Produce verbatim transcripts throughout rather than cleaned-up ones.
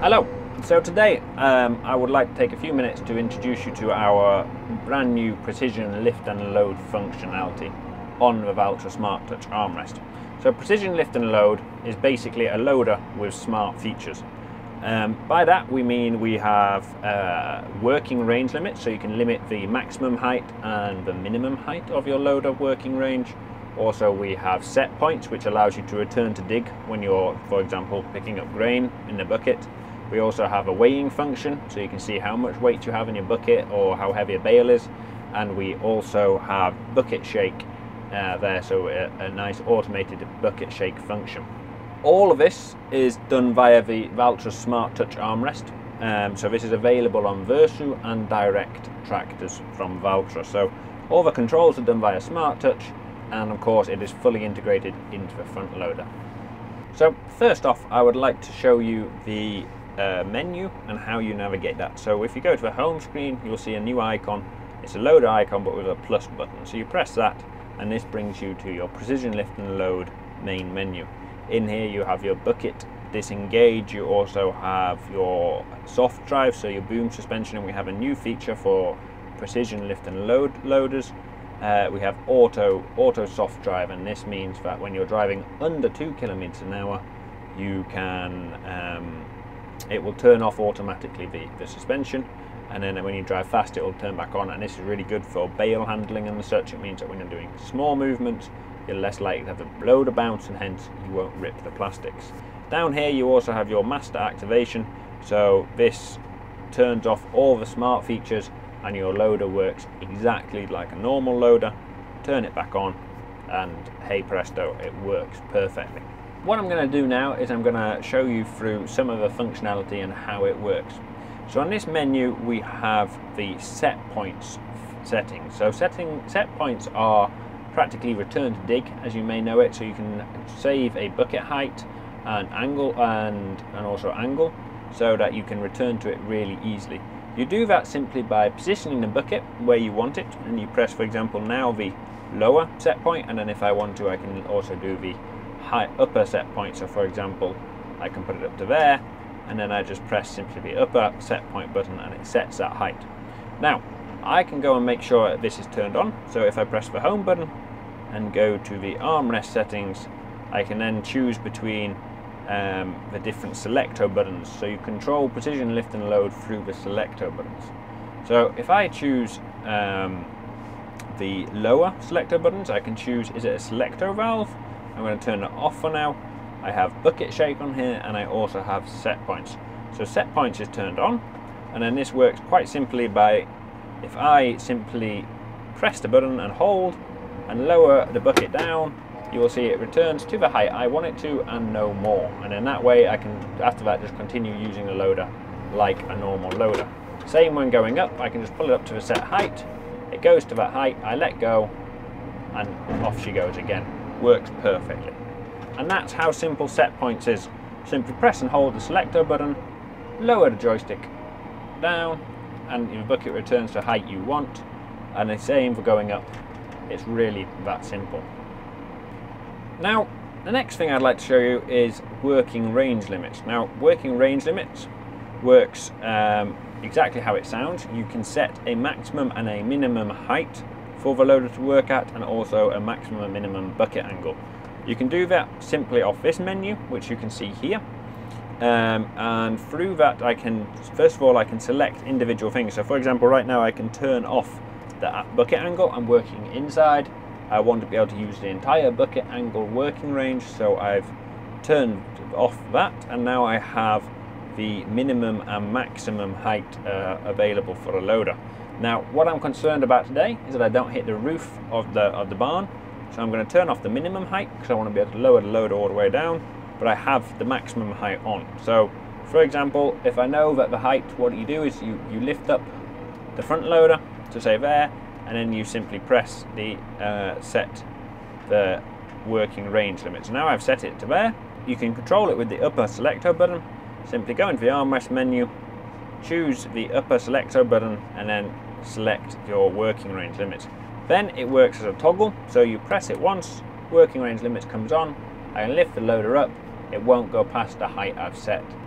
Hello, so today um, I would like to take a few minutes to introduce you to our brand new precision lift and load functionality on the Valtra SmartTouch armrest. So precision lift and load is basically a loader with smart features. Um, by that we mean we have uh, working range limits, so you can limit the maximum height and the minimum height of your loader working range. Also we have set points, which allows you to return to dig when you're, for example, picking up grain in the bucket. We also have a weighing function, so you can see how much weight you have in your bucket or how heavy a bale is. And we also have bucket shake uh, there, so a, a nice automated bucket shake function. All of this is done via the Valtra SmartTouch armrest. Um, so this is available on Versu and direct tractors from Valtra. So all the controls are done via SmartTouch, and of course it is fully integrated into the front loader. So first off, I would like to show you the uh, menu and how you navigate that. So if you go to the home screen, you'll see a new icon. It's a loader icon but with a plus button. So you press that and this brings you to your precision lift and load main menu. In here you have your bucket disengage, you also have your soft drive, so your boom suspension, and we have a new feature for precision lift and load loaders. Uh, we have auto auto soft drive, and this means that when you're driving under two kilometers an hour, you can um, it will turn off automatically the, the suspension, and then when you drive fast it will turn back on. And this is really good for bale handling and such. It means that when you're doing small movements, you're less likely to have the loader bounce, and hence you won't rip the plastics. Down here you also have your master activation, so this turns off all the smart features and your loader works exactly like a normal loader. Turn it back on and hey presto, it works perfectly. What I'm going to do now is I'm going to show you through some of the functionality and how it works. So on this menu we have the set points settings. So setting set points are practically return to dig, as you may know it, so you can save a bucket height and angle and, and also angle, so that you can return to it really easily. You do that simply by positioning the bucket where you want it, and you press, for example, now the lower set point, and then if I want to I can also do the high upper set point. So for example, I can put it up to there, and then I just press simply the upper set point button and it sets that height. Now I can go and make sure that this is turned on, so if I press the home button and go to the armrest settings, I can then choose between um, the different selector buttons. So you control precision lift and load through the selector buttons. So if I choose um, the lower selector buttons, I can choose, is it a selector valve? I'm going to turn it off for now. I have bucket shake on here, and I also have set points. So set points is turned on, and then this works quite simply by, if I simply press the button and hold and lower the bucket down, you will see it returns to the height I want it to and no more. And in that way I can, after that, just continue using the loader like a normal loader. Same when going up, I can just pull it up to the set height, it goes to that height, I let go, and off she goes again. Works perfectly. And that's how simple set points is. Simply press and hold the selector button, lower the joystick down, and your bucket returns to the height you want. And the same for going up. It's really that simple. Now the next thing I'd like to show you is working range limits. Now working range limits works um, exactly how it sounds. You can set a maximum and a minimum height for the loader to work at, and also a maximum and minimum bucket angle. You can do that simply off this menu, which you can see here. Um, and through that I can, first of all, I can select individual things. So for example, right now I can turn off the bucket angle. I'm working inside. I want to be able to use the entire bucket angle working range, so I've turned off that, and now I have the minimum and maximum height uh, available for a loader. Now what I'm concerned about today is that I don't hit the roof of the, of the barn, so I'm going to turn off the minimum height because I want to be able to lower the loader all the way down, but I have the maximum height on. So for example, if I know that the height, what you do is you, you lift up the front loader to say there, and then you simply press the uh, set the working range limit. So now I've set it to there. You can control it with the upper selector button. Simply go into the armrest menu, choose the upper selector button, and then select your working range limits. Then it works as a toggle, so you press it once, working range limits comes on, I can lift the loader up, it won't go past the height I've set.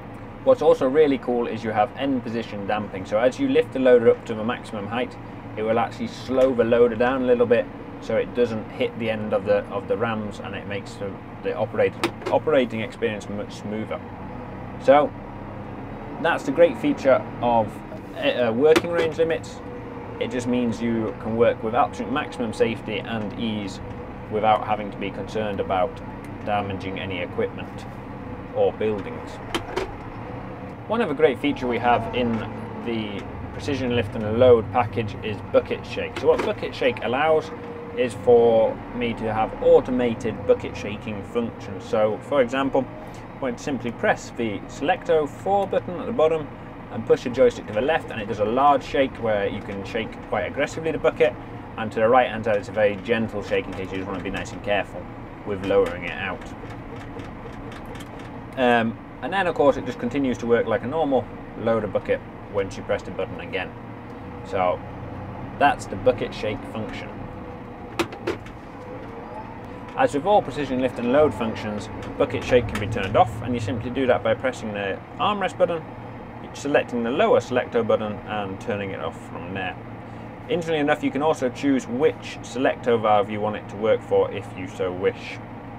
What's also really cool is you have end position damping. So as you lift the loader up to the maximum height, it will actually slow the loader down a little bit so it doesn't hit the end of the of the rams, and it makes the, the operating operating experience much smoother. So that's the great feature of uh, working range limits. It just means you can work with absolute maximum safety and ease without having to be concerned about damaging any equipment or buildings. One other great feature we have in the Precision Lift and Load package is bucket shake. So what bucket shake allows is for me to have automated bucket shaking functions. So for example, I'm going to simply press the select oh four button at the bottom and push the joystick to the left, and it does a large shake where you can shake quite aggressively the bucket, and to the right hand side it's a very gentle shake in case you just want to be nice and careful with lowering it out. Um, and then of course it just continues to work like a normal loader bucket once you press the button again. So that's the bucket shake function. As with all precision lift and load functions, bucket shake can be turned off, and you simply do that by pressing the armrest button, selecting the lower selector button and turning it off from there. Interestingly enough, you can also choose which selector valve you want it to work for if you so wish.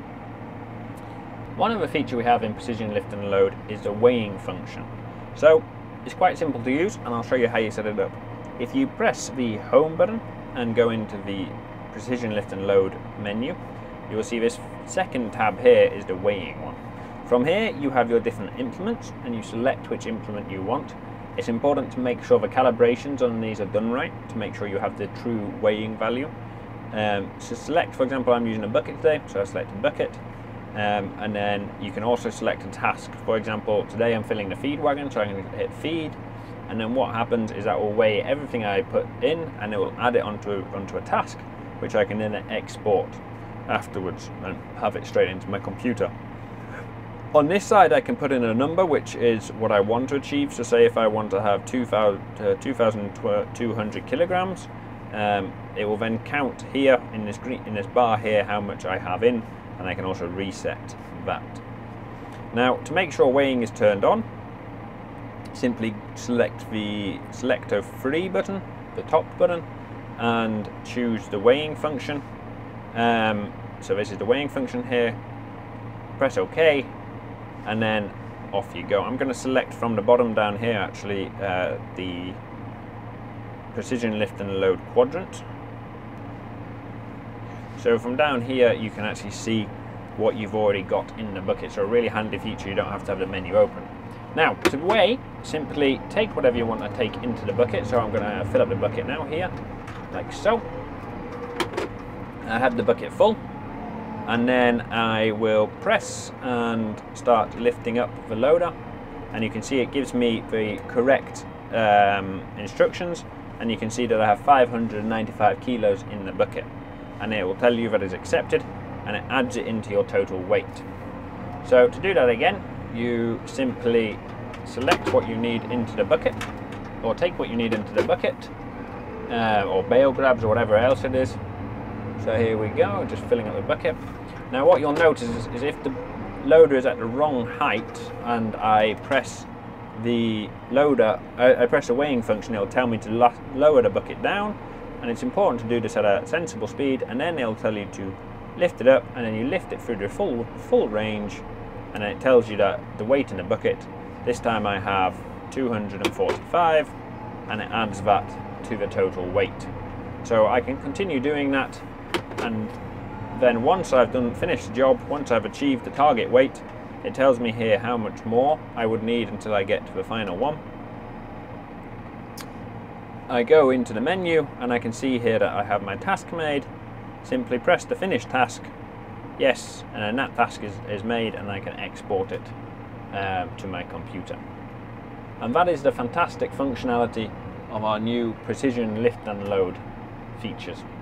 One other feature we have in precision lift and load is the weighing function. So it's quite simple to use, and I'll show you how you set it up. If you press the home button and go into the precision lift and load menu, you will see this second tab here is the weighing one. From here you have your different implements, and you select which implement you want. It's important to make sure the calibrations on these are done right to make sure you have the true weighing value. Um, so select, for example, I'm using a bucket today, so I select a bucket, um, and then you can also select a task. For example, today I'm filling the feed wagon, so I'm going to hit feed, and then what happens is that will weigh everything I put in, and it will add it onto, onto a task, which I can then export afterwards and have it straight into my computer. On this side I can put in a number, which is what I want to achieve. So say if I want to have two thousand two hundred kilograms, um, it will then count here in this green, in this bar here how much I have in, and I can also reset that. Now to make sure weighing is turned on, simply select the select oh three button, the top button, and choose the weighing function. Um, so this is the weighing function here. Press OK, and then off you go. I'm going to select from the bottom down here actually uh, the precision lift and load quadrant. So from down here you can actually see what you've already got in the bucket. So a really handy feature, you don't have to have the menu open. Now to weigh, simply take whatever you want to take into the bucket. So I'm going to fill up the bucket now here, like so. I have the bucket full, and then I will press and start lifting up the loader, and you can see it gives me the correct um, instructions, and you can see that I have five hundred ninety-five kilos in the bucket, and it will tell you that it's accepted, and it adds it into your total weight. So to do that again, you simply select what you need into the bucket, or take what you need into the bucket, uh, or bail grabs or whatever else it is. So here we go, just filling up the bucket. Now what you'll notice is, is if the loader is at the wrong height and I press the loader, I, I press the weighing function, it'll tell me to lo lower the bucket down, and it's important to do this at a sensible speed, and then it'll tell you to lift it up, and then you lift it through the full, full range, and then it tells you that the weight in the bucket, this time I have two hundred forty-five, and it adds that to the total weight. So I can continue doing that, and then once I've done finished the job, once I've achieved the target weight, it tells me here how much more I would need until I get to the final one. I go into the menu and I can see here that I have my task made. Simply press the finish task, yes, and then that task is, is made, and I can export it um, to my computer. And that is the fantastic functionality of our new precision lift and load features.